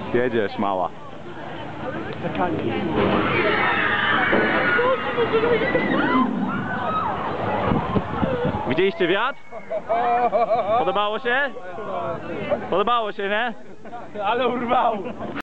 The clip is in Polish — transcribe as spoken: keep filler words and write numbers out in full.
Jedziesz, mała. Widzieliście wiatr? Podobało się? Podobało się, nie? Ale urwał!